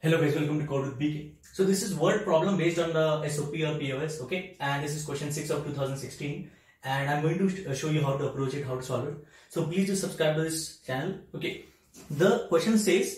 Hello guys, welcome to Code with BK. So this is word problem based on the SOP or POS, okay? And this is question 6 of 2016 and I'm going to show you how to approach it, how to solve it. So please do subscribe to this channel, okay? The question says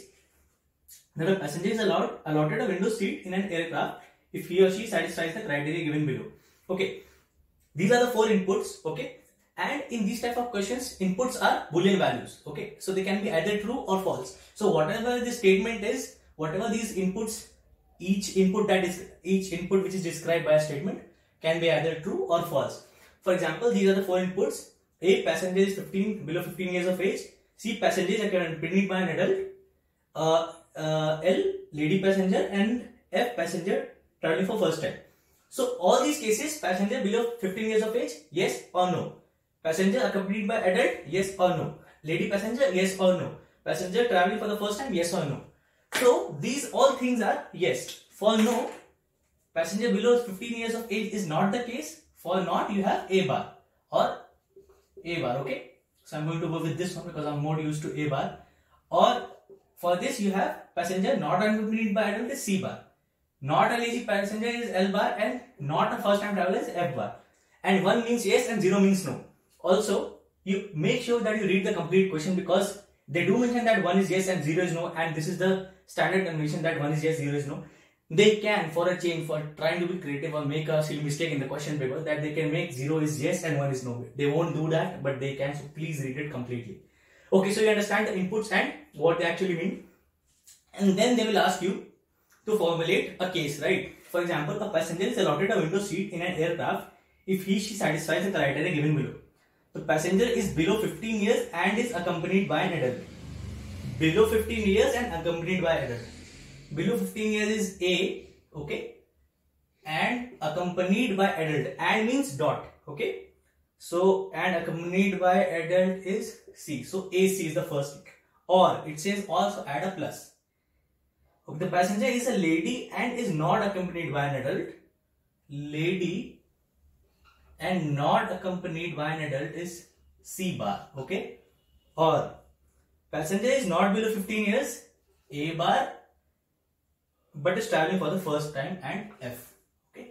that a passenger is allotted a window seat in an aircraft if he or she satisfies the criteria given below. Okay, these are the 4 inputs, okay? And in these type of questions, inputs are Boolean values, okay? So they can be either true or false. So whatever the statement is, whatever these inputs, each input which is described by a statement can be either true or false. For example, these are the 4 inputs. A, passenger is below 15 years of age. C, passengers are accompanied by an adult. L, lady passenger, and F, passenger traveling for first time. So all these cases, passenger below 15 years of age, yes or no. Passenger accompanied by adult, yes or no. Lady passenger, yes or no. Passenger traveling for the first time, yes or no. So these all things are yes. For no, passenger below 15 years of age is not the case. For not, you have A bar or A bar, okay. So I'm going to go with this one because I'm more used to A bar. Or for this you have passenger not accompanied by adult is C bar. Not a lazy passenger is L bar and not a first time traveler is F bar. And 1 means yes and 0 means no. Also, you make sure that you read the complete question because they do mention that 1 is yes and 0 is no, and this is the standard convention that 1 is yes, 0 is no. They can, for a change, for trying to be creative or make a silly mistake in the question paper, that they can make 0 is yes and 1 is no. They won't do that, but they can, so please read it completely. Okay, so you understand the inputs and what they actually mean. And then they will ask you to formulate a case, right? For example, a passenger is allotted a window seat in an aircraft if she satisfies the criteria given below. The passenger is below 15 years and is accompanied by an adult. Below 15 years and accompanied by adult. Below 15 years is A, okay, and accompanied by adult. And means dot, okay. So, and accompanied by adult is C. So, AC is the first tick. Or, it says also add a plus. Okay, the passenger is a lady and is not accompanied by an adult. Lady and not accompanied by an adult is C bar, okay. Or, passenger is not below 15 years, A bar, but is traveling for the first time, and F, okay.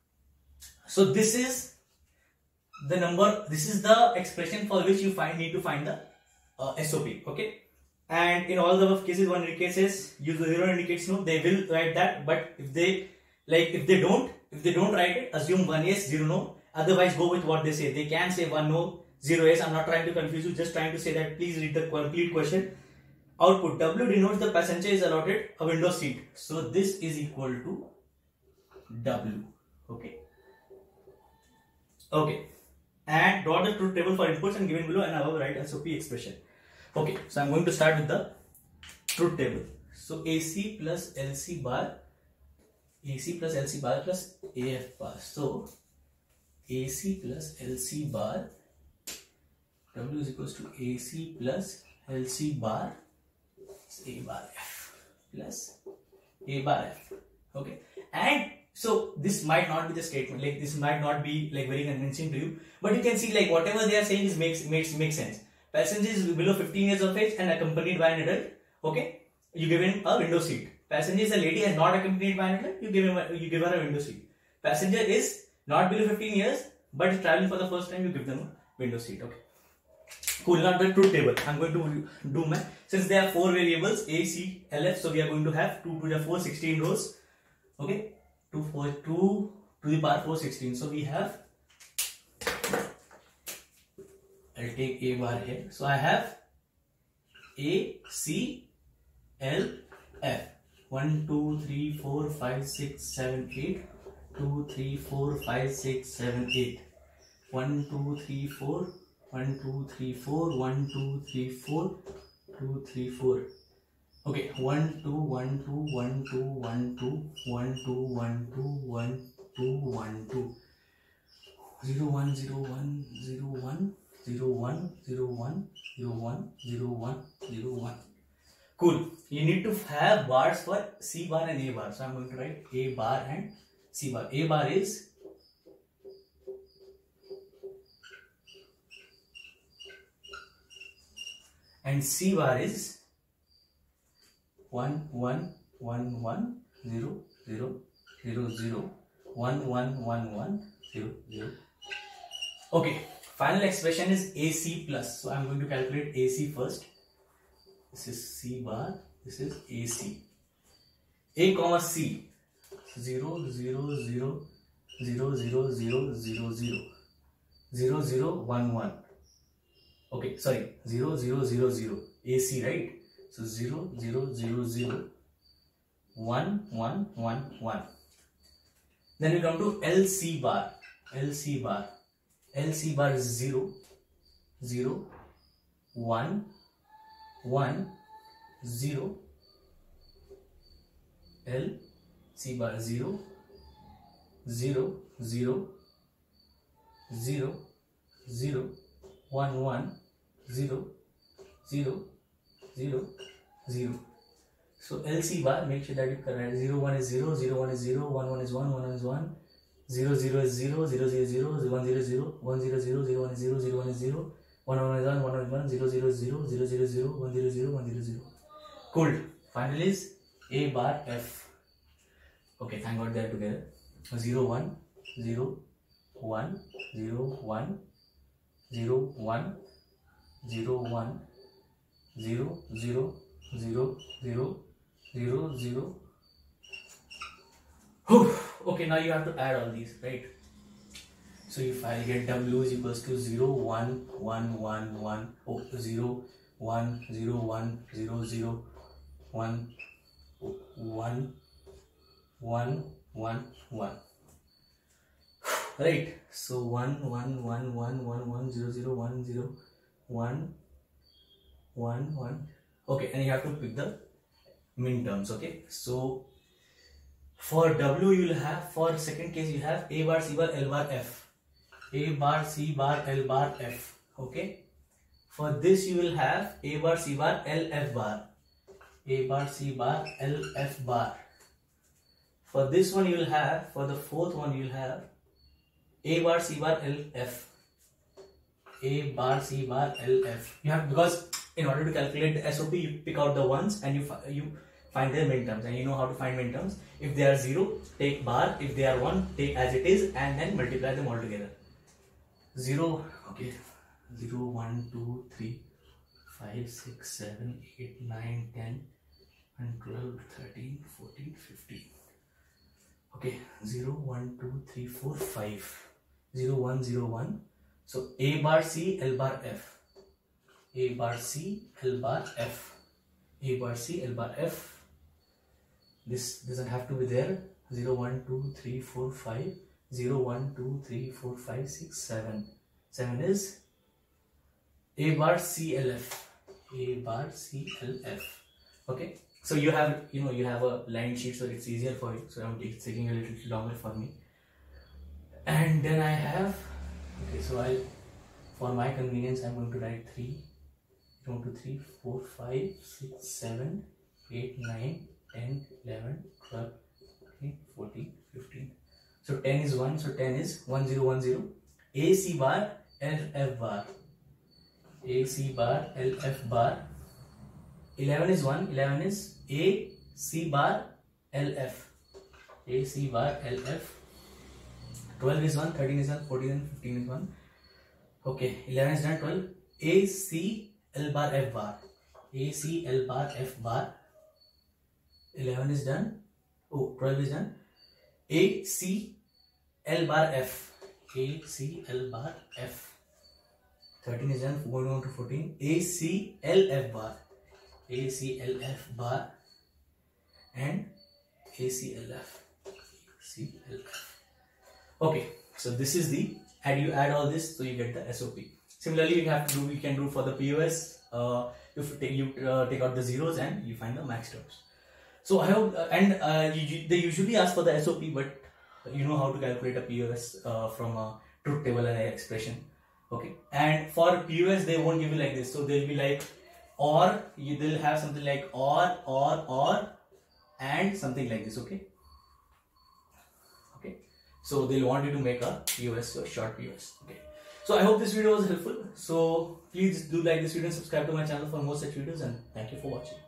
So this is the number, this is the expression for which you need to find the SOP, okay. And in all the above cases, one indicates use the 0 indicates no, they will write that, but if they don't write it, assume 1 yes, 0 no. Otherwise, go with what they say. They can say 1 no, 0 yes. I'm not trying to confuse you, just trying to say that please read the complete question. Output W denotes the passenger is allotted a window seat. So this is equal to W. Okay. Okay. And draw the truth table for inputs and given below and above write SOP expression. Okay. So I'm going to start with the truth table. So AC plus LC bar, AC plus LC bar plus AF bar. So AC plus LC bar, W is equals to AC plus LC bar, A bar F plus A bar F. Okay, and so this might not be the statement, like this might not be like very convincing to you, but you can see like whatever they are saying is makes sense. Passenger is below 15 years of age and accompanied by an adult. Okay, you give him a window seat. Passenger is a lady and not accompanied by an adult. You give her a window seat. Passenger is not below 15 years, but is traveling for the first time, you give them a window seat. Okay. Cool. Now the truth table. I'm going to do my, since there are 4 variables A, C, L, F, so we are going to have 2 to the 4, 16 rows. Okay. 2 to the power 4, 16. So we have, I'll take A bar here. So I have A, C, L, F. 1, 2, 3, 4, 5, 6, 7, 8. 2, 3, 4, 5, 6, 7, 8. 1, 2, 3, 4. 1, 2, 3, 4. 1, 2, 3, 4. 2, 3, 4. Okay. 1, 2, 1, 2, 1, 2, 1, 2. 1, 2, 1, 2, 1, 2, 1, 2. 0, 1, 0, 1, 0, 1, 0, 1, 0, 1, 0, 1, 0, 1, 0, 1. Cool. You need to have bars for C bar and A bar. So I'm going to write A bar and C bar. A bar is and C bar is 1, 1, 1 1 0 0 0 0 1 1 1 1 0 0. Okay, final expression is AC plus. So I'm going to calculate AC first. This is C bar, this is AC. A comma C, 0 0 0 0 0 0 0 0 0 0 1 1. Okay, sorry, 0 0 0 0 AC, right? So 0 0 0 0 1 1 1 1. Then we come to LC bar. LC bar. LC bar is 0 0 1 1 0. L C bar 0 0 0 0 0 1 1 0 0 0 0. So LC bar, make sure that you correct. 0 1 is 0, 0 1 is 0, 1 1 is 1, 1 1 is 1, 0 0 is 0, 0 0 is 0, 1 0 is 0, 1 0 0, 0 1 is 0, 0 1 is 0, 1 1 is 1, 1 1 is 1, 0 0 is 0, 0 0 is 0, 1 0 0, 1 0 0. Cool. Final is A bar F. Okay, thank God they are together. 0 1 0 1 0 1 0 1 0 1 0 0 0 0 0 0. Okay, now you have to add all these, right? So if I get W is equals to 0 1 1 1 1, oh, 0 1 0 1 0 0 1 1 1 1 1. Right, so 1 1 1 1 1 1 0 0 1 0 1 1 1. Okay, and you have to pick the min terms. Okay, so for W you will have, for second case you have A bar C bar L bar F. A bar C bar L bar F. Okay, for this you will have A bar C bar L F bar. A bar C bar L F bar. For this one you will have, for the fourth one you will have A bar C bar L F. A bar C bar L F. You have, because in order to calculate the SOP you pick out the ones and you find their min terms, and you know how to find min terms. If they are 0, take bar. If they are 1, take as it is and then multiply them all together. 0, okay, 0 1 2 3 5 6 7 8 9 10 and 12 13 14 15. Okay, 0 1 2 3 4 5 0 1 0 1. So A bar C L bar F. A bar C L bar F. A bar C L bar F. This doesn't have to be there. 0 1 2 3 4 5 0 1 2 3 4 5 6 7. 7 is A bar C L F. A bar C L F. Okay, so you have, you have a line sheet, so it's easier for you. So it's taking a little longer for me. And then I have, okay, so for my convenience I'm going to write 3 1 2 3 4 5 6 7 8 9 10 11 12 13 14 15. So 10 is 1, so 10 is 1 0 1 0. A C bar L F bar. A C bar L F bar. 11 is 1, 11 is A C bar L F. A C bar L F. 12 is 1, 13 is 1, 14 and 15 is 1. Okay, 11 is done. 12. A C L bar F bar. A C L bar F bar. 11 is done. Oh, 12 is done. A C L bar F. A C L bar F. 13 is done. Going on to 14. A C L F bar. A C L F bar and A C L F. A C L F. Okay, so this is the, and you add all this, so you get the SOP. Similarly, you can do for the POS. You take out the zeros and you find the max terms. So I hope, they usually ask for the SOP, but you know how to calculate a POS from a truth table and an expression. Okay, and for POS they won't give you like this, so they'll be like or, they'll have something like or and something like this. Okay. So they'll want you to make a POS, a short POS. Okay. So I hope this video was helpful. So please do like this video and subscribe to my channel for more such videos, and thank you for watching.